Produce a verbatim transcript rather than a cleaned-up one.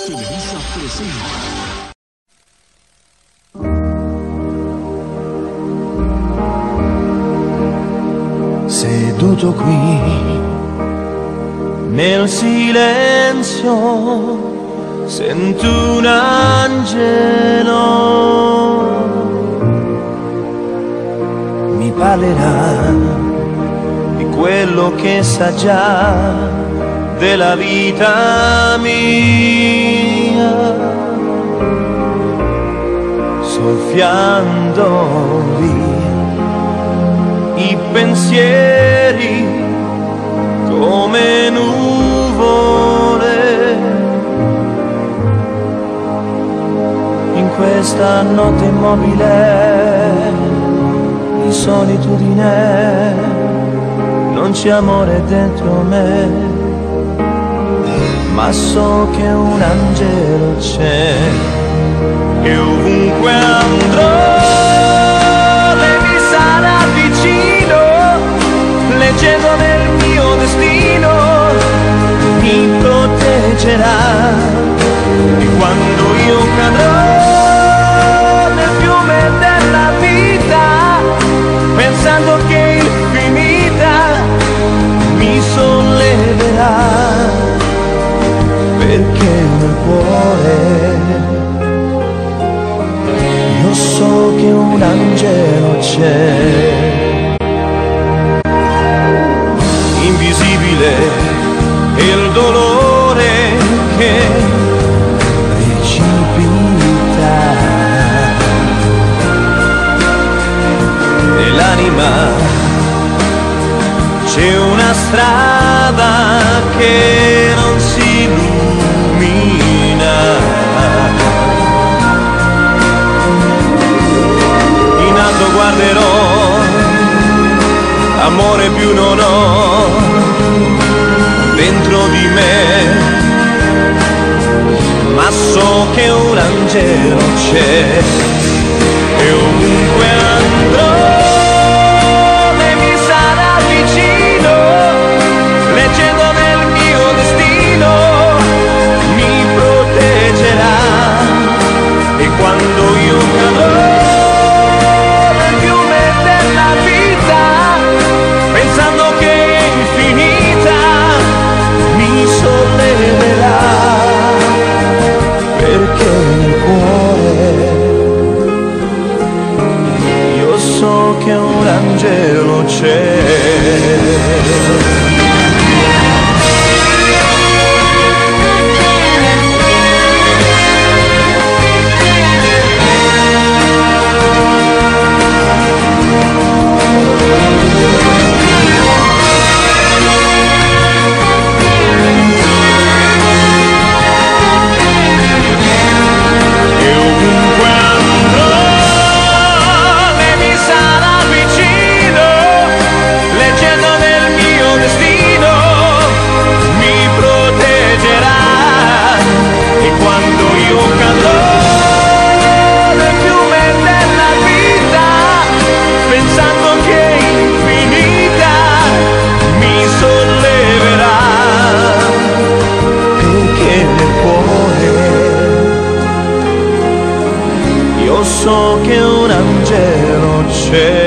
Televisa presenta. Seduto qui nel silenzio sento un angelo, mi parlerà di quello che sa già della vita mia, soffiando via i pensieri come nuvole in questa notte immobile di solitudine. Non c'è amore dentro me, ma so che un angelo c'è e ovunque andrò leggendo nel mio destino mi proteggerà, e quando io cadrò nel fiume della vita pensando che è finita mi solleverà, perché nel cuore io so che un angelo c'è. Invisibile è il dolore che precipita nell'anima, c'è una strada che non si illumina, in alto guarderò, amore più non ho dentro di me, ma so che un angelo c'è e ovunque andrò lei mi sarà vicino, leggendo nel mio destino mi proteggerà, e quando io cadrò nel fiume della vita pensando che è infinita mi solleverà, perché nel cuore io so che un angelo c'è. So che un angelo c'è.